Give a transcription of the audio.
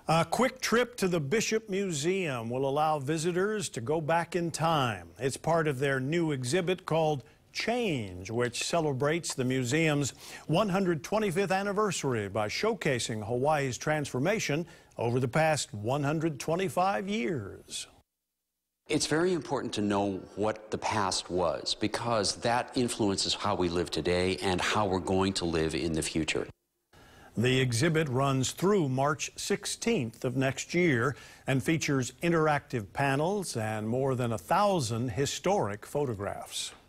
A quick trip to the Bishop Museum will allow visitors to go back in time. It's part of their new exhibit called Change, which celebrates the museum's 125th anniversary by showcasing Hawaii's transformation over the past 125 years. It's very important to know what the past was because that influences how we live today and how we're going to live in the future. The exhibit runs through March 16th of next year and features interactive panels and more than 1,000 historic photographs.